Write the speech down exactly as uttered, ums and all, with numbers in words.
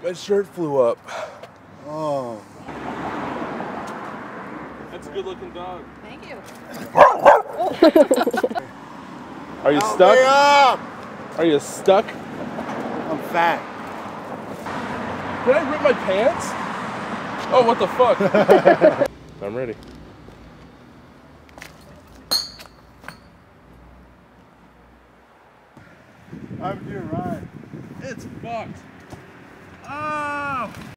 My shirt flew up. Oh. That's a good looking dog. Thank you. Are you Help stuck? me up! Are you stuck? I'm fat. Did I rip my pants? Oh, what the fuck? I'm ready. I'm doing right. It's fucked. Oh!